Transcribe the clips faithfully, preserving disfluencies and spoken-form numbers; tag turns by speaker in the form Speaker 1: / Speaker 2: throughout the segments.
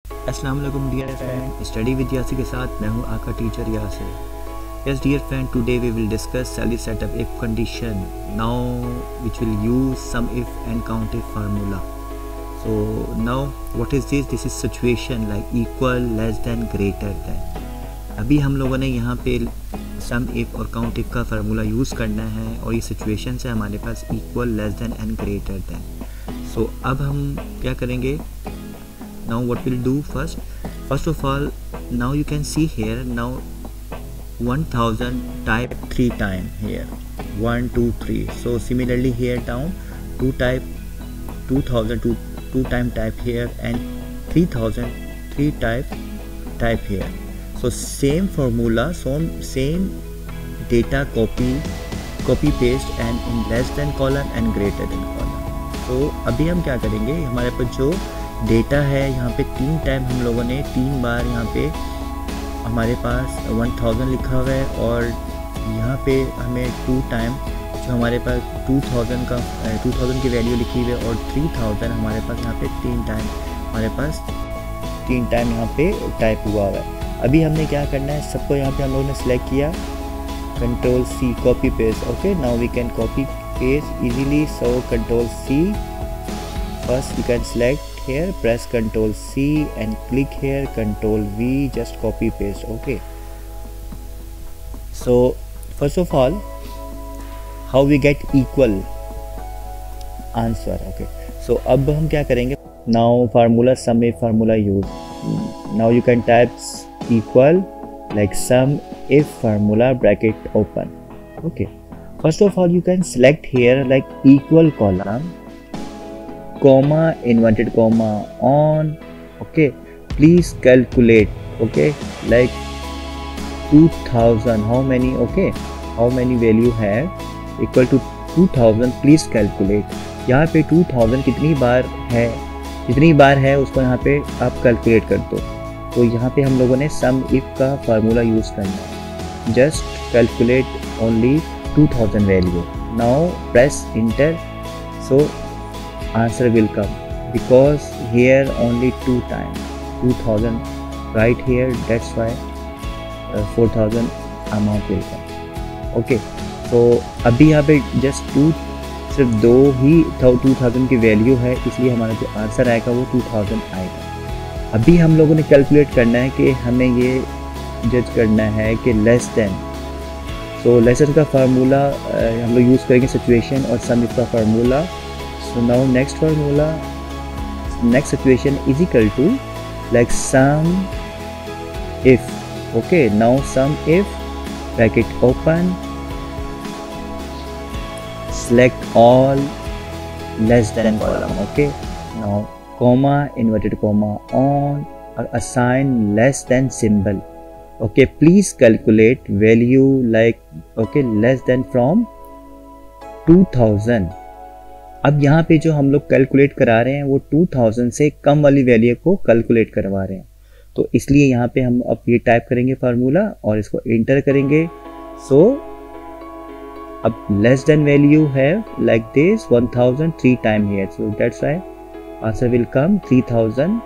Speaker 1: अस्सलाम वालेकुम dear friend, study with Yasi के साथ मैं हूं आपका teacher Yasir. Yes dear friend, today we will discuss salary setup if condition now which will use sum if and count if formula. So now what is this? This is situation like equal, less than, greater than. अभी हम लोगों ने यहाँ पे sum if और count if का formula use करना है और ये सिचुएशन है हमारे पास equal, less than and greater than. So अब हम क्या करेंगे? Now what we'll do first, first of all, now you can see here, now one thousand type three time here, one two three. So similarly here down two type two thousand two two time type here and three thousand three type type here. So same formula, same same data copy copy paste and in less than column and greater than column. So अभी हम क्या करेंगे, हमारे पास जो data है यहाँ पे तीन टाइम हम लोगों ने तीन बार यहाँ पे हमारे पास वन थाउजेंड लिखा हुआ है और यहाँ पे हमें टू टाइम जो हमारे पास टू थाउजेंड का टू थाउजेंड की वैल्यू लिखी हुई है और थ्री थाउजेंड हमारे पास यहाँ पे तीन टाइम हमारे पास तीन टाइम यहाँ पे टाइप हुआ हुआ है। अभी हमने क्या करना है, सबको यहाँ पे हम लोगों ने सेलेक्ट किया, control C copy paste. Okay, now we can copy paste easily. So control C, first you can select here, press control C and click here, control V, just copy paste. Okay, so first of all, how we get equal answer? Okay, so अब हम क्या करेंगे? Now formula sum if formula use. Now you can type equal like sum if formula bracket open. Okay, first of all you can select here like equal column, comma, inverted comma on. Okay, please calculate. Okay, like two thousand, how many? Okay, how many value है equal to two thousand, please calculate. यहाँ पे two thousand कितनी बार है, कितनी बार है उसको यहाँ पे आप कैलकुलेट कर दो। तो यहाँ पे हम लोगों ने सम इफ का फार्मूला यूज़ करना है, just calculate only two thousand value. Now press enter, so answer will come because here only two times two thousand right here, that's why uh, four thousand amount will come. Okay, so अभी यहाँ पे just two सिर्फ दो ही two thousand की value है, इसलिए हमारा जो आंसर आएगा वो two thousand आएगा। अभी हम लोगों ने कैलकुलेट करना है कि हमें ये जज करना है कि लेस देन। सो लेसन का फार्मूला हम लोग यूज़ करेंगे सिचुएशन और सम इफ का formula. So now next formula, next situation is equal to like sum if. Okay, now sum if bracket open, select all, less than column. Okay, now comma, inverted comma on, or assign less than symbol. Okay, please calculate value like okay less than from two thousand. अब यहाँ पे जो हम लोग calculate करा रहे हैं वो two thousand से कम वाली वैल्यू को कैलकुलेट करवा रहे हैं, तो इसलिए यहाँ पे हम अब ये टाइप करेंगे फार्मूला और इसको इंटर करेंगे। सो so, अब लेस देन वैल्यू है like this one thousand three time here, so that's why answer will come three thousand.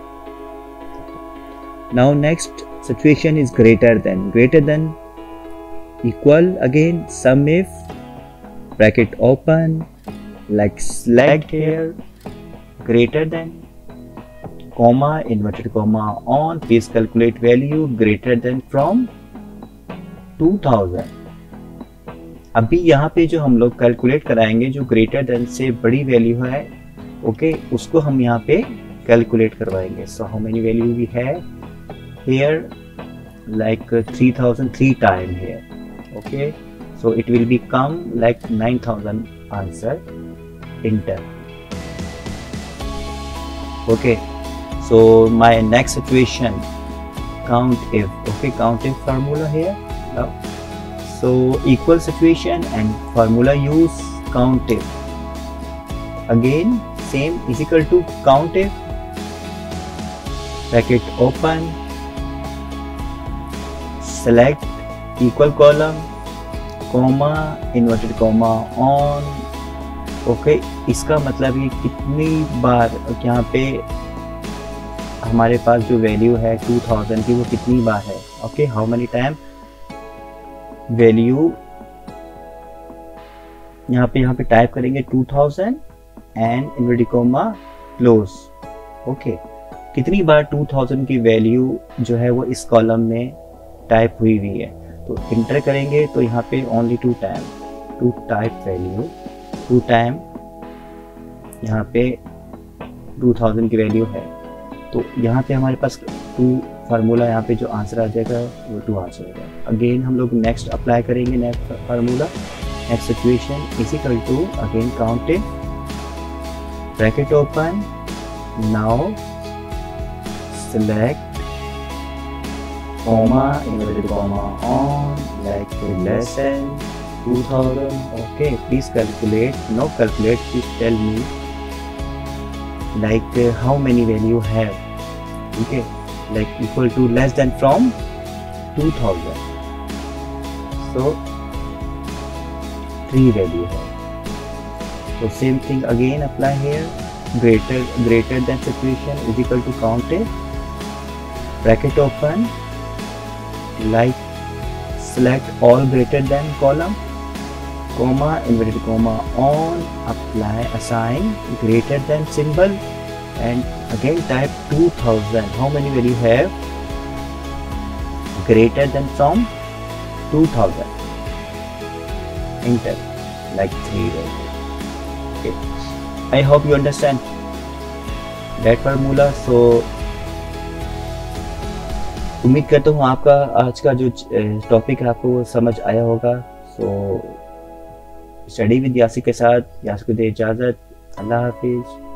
Speaker 1: Now next situation is greater than, greater than equal again sum if bracket open, like select here, greater than, comma, inverted comma on, please calculate value greater than from two thousand. अभी यहाँ पे जो हम लोग calculate कराएंगे जो greater than से बड़ी वैल्यू है, ओके okay, उसको हम यहाँ पे कैलकुलेट करवाएंगे। So how many value we है here, like three thousand three time here. Okay, so it will become like nine thousand answer. Enter. Okay, so my next situation, count if. Okay, count if formula here now. So equal situation and formula use count if. Again same is equal to count if, bracket open, select equal column, comma, inverted comma on. Okay okay, इसका मतलब ये कितनी बार यहाँ पे हमारे पास जो value है to thousand की वो कितनी बार है। Okay, how many time value, यहाँ पे यहाँ पे टाइप करेंगे two thousand and inverted comma close. Okay, कितनी बार टू थाउजेंड की वैल्यू जो है वो इस कॉलम में टाइप हुई हुई है, तो इंटर करेंगे तो यहाँ पे only two time, two type value, two time यहाँ पे टू थाउजेंड की वैल्यू है, तो यहाँ पे हमारे पास टू फार्मूला, यहाँ पे जो आंसर आ जाएगा वो टू आ जाएगा। अगेन हम लोग नेक्स्ट अप्लाई करेंगे next formula, next equation is equal to again counting, bracket open, now select comma inverted comma on like less than two thousand. Okay, please calculate, no calculate, please tell me like uh, how many value have, okay, like equal to less than from two thousand, so three value है, so same thing again apply here, greater greater than situation is equal to counted, bracket open, like select all greater than column, comma inverted comma on, apply assign greater than symbol, and again type two thousand. How many value you have greater than from two thousand, enter like three value. Okay, I hope you understand that formula. So उम्मीद करता हूँ आपका आज का जो topic है आपको वो समझ आया होगा। सो स्टडी विद यासिर के साथ यासिर को दे इजाज़त। अल्लाह हाफिज़।